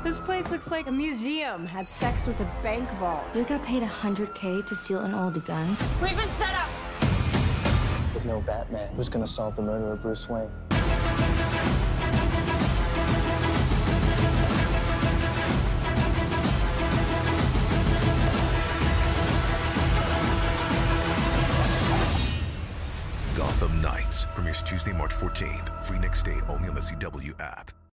This place looks like a museum had sex with a bank vault. We got paid $100K to steal an old gun. We've been set up! With no Batman, who's gonna solve the murder of Bruce Wayne? Gotham Knights premieres Tuesday, March 14th. Free next day only on the CW app.